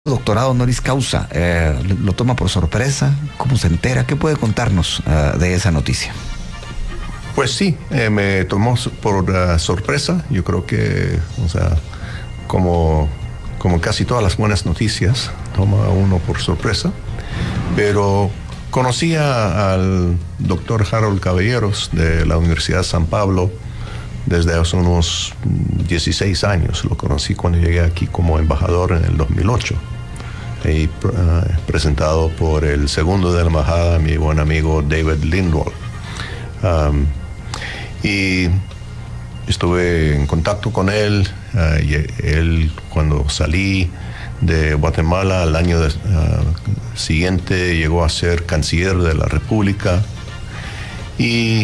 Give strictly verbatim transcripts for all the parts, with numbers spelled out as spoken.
Doctorado honoris causa, eh, ¿lo toma por sorpresa? ¿Cómo se entera? ¿Qué puede contarnos uh, de esa noticia? Pues sí, eh, me tomó por uh, sorpresa. Yo creo que, o sea, como, como casi todas las buenas noticias, toma a uno por sorpresa. Pero conocía al doctor Harold Caballeros de la Universidad de San Pablo desde hace unos dieciséis años. Lo conocí cuando llegué aquí como embajador en el dos mil ocho. Y, uh, presentado por el segundo de la embajada, mi buen amigo David Lindwall. Um, y estuve en contacto con él. Uh, y él, cuando salí de Guatemala al año de, uh, siguiente, llegó a ser canciller de la República. Y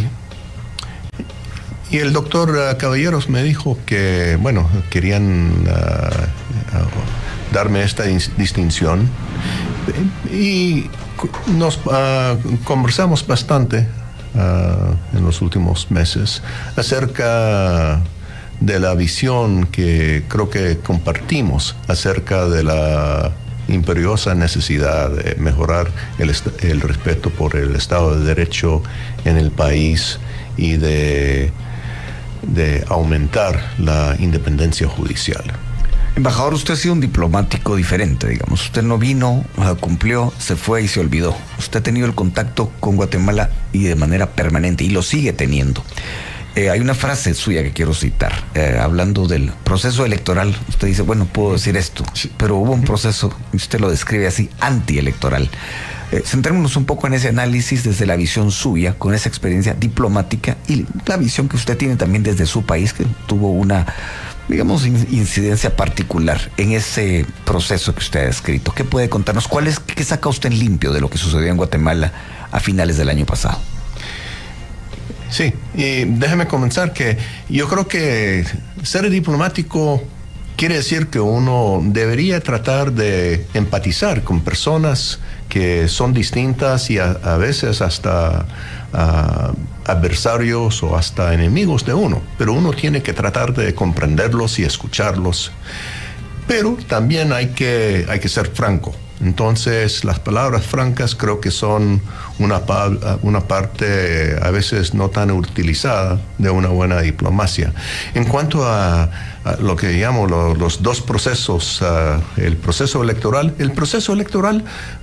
Y el doctor uh, Caballeros me dijo que, bueno, querían uh, uh, darme esta distinción. Y nos uh, conversamos bastante uh, en los últimos meses acerca de la visión que creo que compartimos acerca de la imperiosa necesidad de mejorar el, el respeto por el Estado de Derecho en el país y de de aumentar la independencia judicial. Embajador, usted ha sido un diplomático diferente, digamos. Usted no vino, cumplió, se fue y se olvidó. Usted ha tenido el contacto con Guatemala y de manera permanente, y lo sigue teniendo. Eh, hay una frase suya que quiero citar, eh, hablando del proceso electoral. Usted dice, bueno, puedo decir esto, pero hubo un proceso, y usted lo describe así, antielectoral. Eh, centrémonos un poco en ese análisis desde la visión suya, con esa experiencia diplomática y la visión que usted tiene también desde su país, que tuvo una, digamos, incidencia particular en ese proceso que usted ha descrito. ¿Qué puede contarnos? ¿Cuál es, qué saca usted en limpio de lo que sucedió en Guatemala a finales del año pasado? Sí, y déjeme comenzar que yo creo que ser diplomático quiere decir que uno debería tratar de empatizar con personas que son distintas y a, a veces hasta uh, adversarios o hasta enemigos de uno, pero uno tiene que tratar de comprenderlos y escucharlos. Pero también hay que, hay que ser franco. Entonces, las palabras francas creo que son una, una parte a veces no tan utilizada de una buena diplomacia. En cuanto a, a lo que llamo lo, los dos procesos, uh, el proceso electoral, el proceso electoral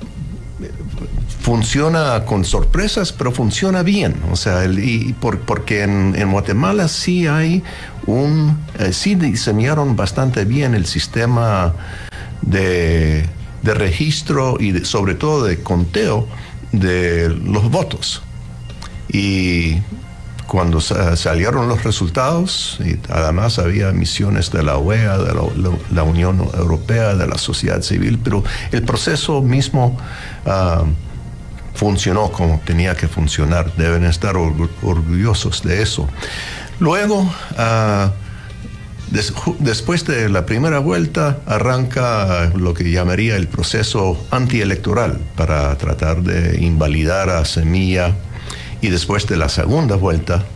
funciona con sorpresas, pero funciona bien. O sea, el, y por, porque en, en Guatemala sí hay un, eh, sí diseñaron bastante bien el sistema de, de registro y de, sobre todo de conteo de los votos. Y cuando sa salieron los resultados, y además había misiones de la O E A, de la, la, la Unión Europea, de la sociedad civil, pero el proceso mismo uh, funcionó como tenía que funcionar. Deben estar orgu orgullosos de eso. Luego, uh, des después de la primera vuelta, arranca lo que llamaría el proceso antielectoral para tratar de invalidar a Semilla. Y después de la segunda vuelta,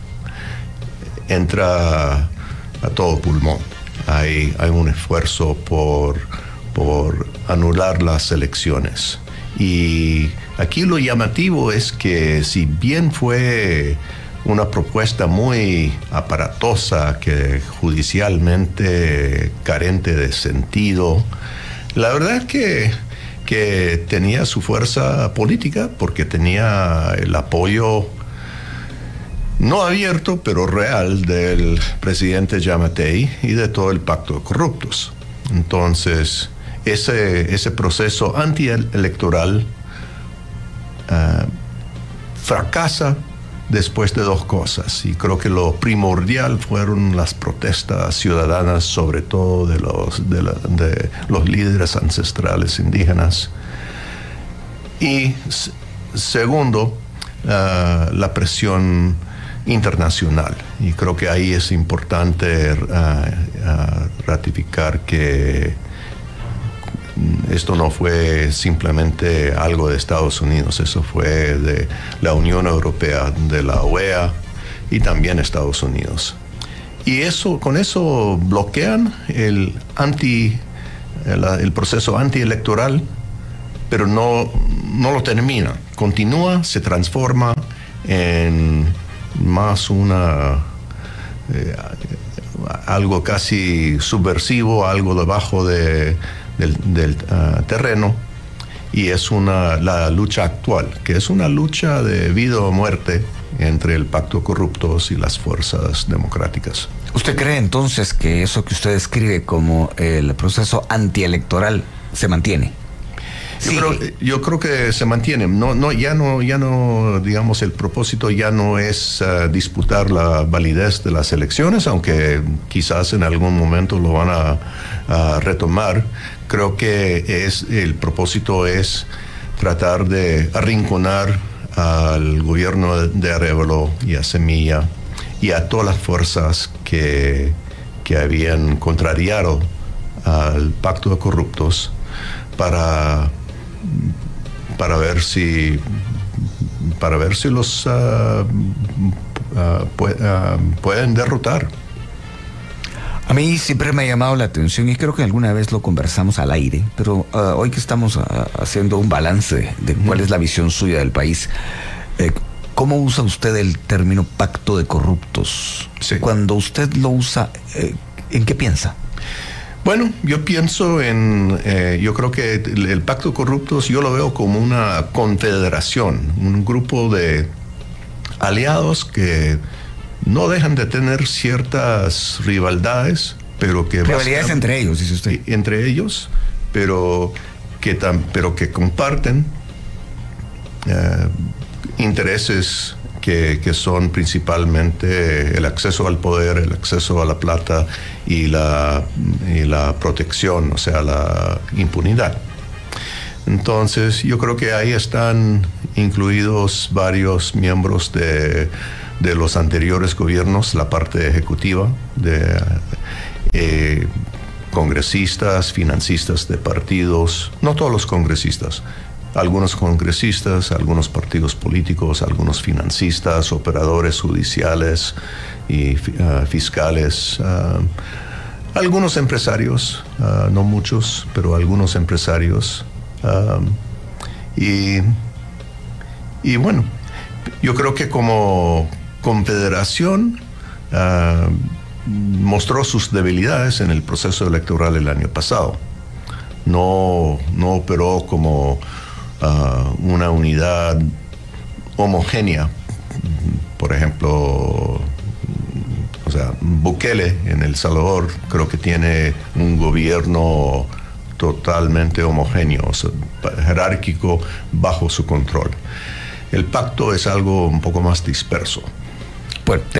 entra a todo pulmón. Hay, hay un esfuerzo por, por anular las elecciones. Y aquí lo llamativo es que si bien fue una propuesta muy aparatosa, que judicialmente carente de sentido, la verdad es que, que tenía su fuerza política porque tenía el apoyo no abierto, pero real, del presidente Giammattei y de todo el pacto de corruptos. Entonces, ese, ese proceso antielectoral uh, fracasa después de dos cosas. Y creo que lo primordial fueron las protestas ciudadanas, sobre todo de los, de la, de los líderes ancestrales indígenas. Y segundo, uh, la presión internacional. Y creo que ahí es importante uh, uh, ratificar que esto no fue simplemente algo de Estados Unidos, eso fue de la Unión Europea, de la O E A y también Estados Unidos. Y eso, con eso bloquean el anti el, el proceso antielectoral, pero no, no lo termina. Continúa, se transforma en más una eh, algo casi subversivo, algo debajo de, del, del uh, terreno, y es una, la lucha actual, que es una lucha de vida o muerte entre el pacto de corruptos y las fuerzas democráticas. ¿Usted cree entonces que eso que usted describe como el proceso antielectoral se mantiene? Yo, Sí. creo, yo creo que se mantiene. No, no, ya no, ya no, digamos, el propósito ya no es uh, disputar la validez de las elecciones, aunque quizás en algún momento lo van a, a retomar. Creo que es, el propósito es tratar de arrinconar al gobierno de Arévalo y a Semilla y a todas las fuerzas que, que habían contrariado al pacto de corruptos para para ver si para ver si los uh, uh, pu uh, pueden derrotar. A mí siempre me ha llamado la atención, y creo que alguna vez lo conversamos al aire, pero uh, hoy que estamos uh, haciendo un balance de cuál es la visión suya del país, eh, ¿cómo usa usted el término pacto de corruptos? Sí. Cuando usted lo usa, eh, ¿en qué piensa? Bueno, yo pienso en, eh, yo creo que el, el pacto de corruptos yo lo veo como una confederación, un grupo de aliados que no dejan de tener ciertas rivalidades, pero que... Rivalidades entre ellos, dice usted. Entre ellos, pero que, tam, pero que comparten eh, intereses que, que son principalmente el acceso al poder, el acceso a la plata y la, y la protección, o sea, la impunidad. Entonces, yo creo que ahí están incluidos varios miembros de, de los anteriores gobiernos, la parte ejecutiva, de eh, congresistas, financistas de partidos, no todos los congresistas, algunos congresistas, algunos partidos políticos, algunos financistas, operadores judiciales y uh, fiscales, uh, algunos empresarios, uh, no muchos, pero algunos empresarios. Uh, y, y bueno, yo creo que como confederación uh, mostró sus debilidades en el proceso electoral el año pasado. No, no operó como Uh, una unidad homogénea. Por ejemplo, o sea, Bukele en El Salvador creo que tiene un gobierno totalmente homogéneo, o sea, jerárquico, bajo su control. El pacto es algo un poco más disperso. Pues